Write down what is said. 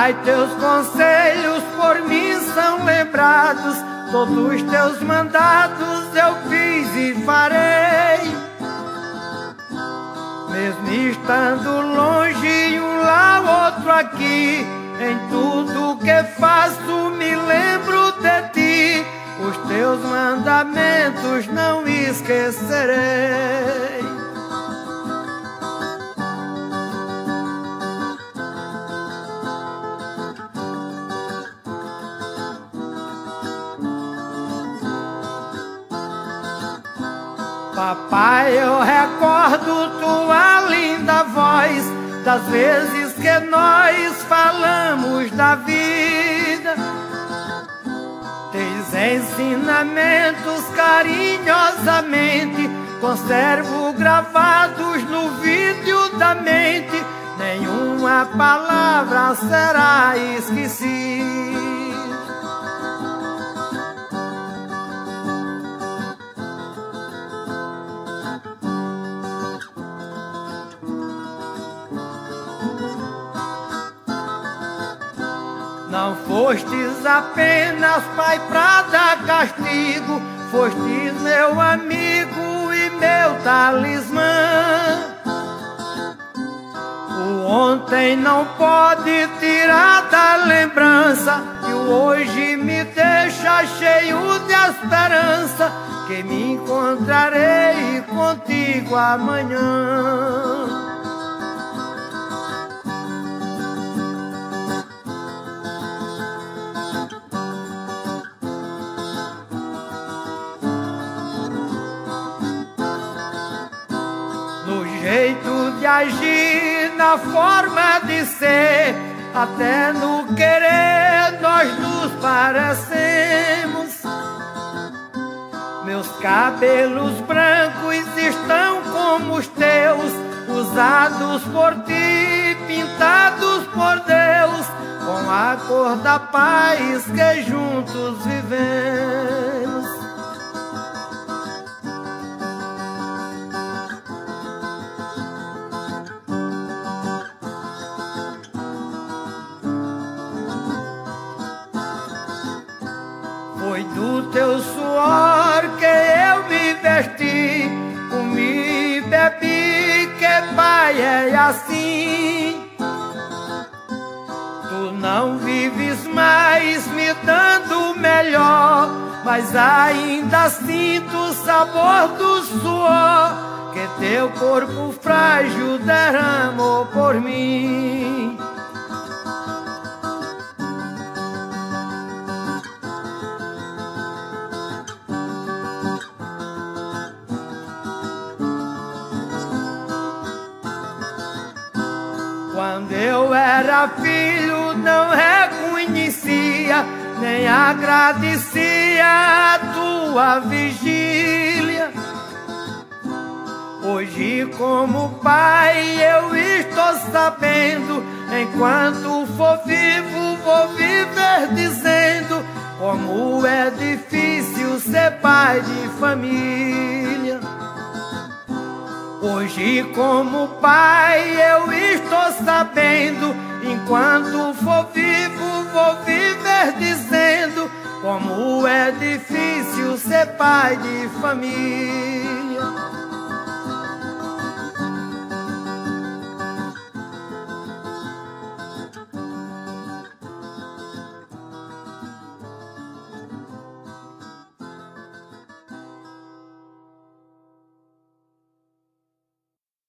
Pai, teus conselhos por mim são lembrados, todos os teus mandados eu fiz e farei. Mesmo estando longe, um lá, outro aqui, em tudo que faço me lembro de ti. Os teus mandamentos não esquecerei. Papai, eu recordo tua linda voz, das vezes que nós falamos da vida. Teus ensinamentos carinhosamente conservo gravados no vídeo da mente. Nenhuma palavra será esquecida. Não fostes apenas pai pra dar castigo, fostes meu amigo e meu talismã. O ontem não pode tirar da lembrança, e o hoje me deixa cheio de esperança, que me encontrarei contigo amanhã. Jeito de agir, na forma de ser, até no querer nós nos parecemos. Meus cabelos brancos estão como os teus, usados por ti, pintados por Deus, com a cor da paz que juntos vivemos. Foi do teu suor que eu me vesti, comi e bebi, que pai é assim. Tu não vives mais me dando melhor, mas ainda sinto o sabor do suor que teu corpo frágil derramou por mim. Quando eu era filho não reconhecia, nem agradecia a tua vigília. Hoje como pai eu estou sabendo, enquanto for vivo vou viver dizendo, como é difícil ser pai de família. Hoje como pai eu estou sabendo, enquanto for vivo vou viver dizendo, como é difícil ser pai de família.